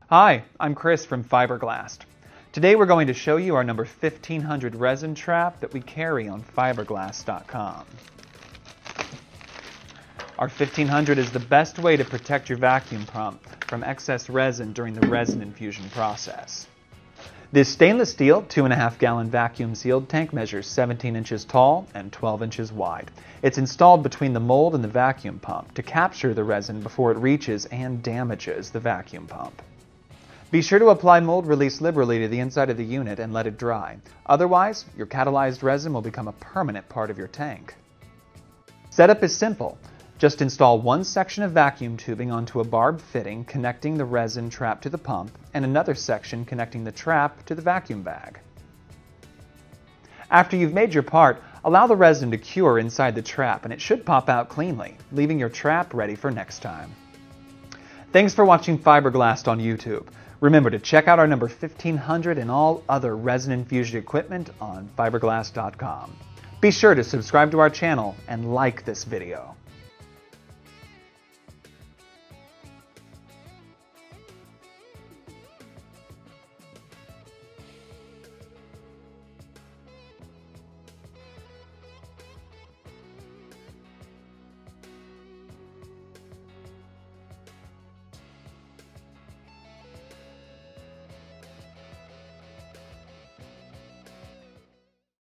Hi, I'm Chris from Fibre Glast. Today we're going to show you our number 1500 resin trap that we carry on fiberglass.com. Our 1500 is the best way to protect your vacuum pump from excess resin during the resin infusion process. This stainless steel 2.5 gallon vacuum sealed tank measures 17 inches tall and 12 inches wide. It's installed between the mold and the vacuum pump to capture the resin before it reaches and damages the vacuum pump. Be sure to apply mold release liberally to the inside of the unit and let it dry. Otherwise, your catalyzed resin will become a permanent part of your tank. Setup is simple. Just install one section of vacuum tubing onto a barb fitting connecting the resin trap to the pump and another section connecting the trap to the vacuum bag. After you've made your part, allow the resin to cure inside the trap and it should pop out cleanly, leaving your trap ready for next time. Thanks for watching Fibre Glast on YouTube. Remember to check out our number 1500 and all other resin infusion equipment on fiberglass.com. Be sure to subscribe to our channel and like this video.